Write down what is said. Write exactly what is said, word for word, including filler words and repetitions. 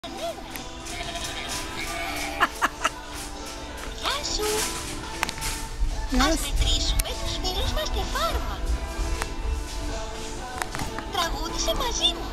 Γεια σου! Yes. Ας μετρήσουμε τους φίλους μας στη φάρμα. Τραγούδισε μαζί μου.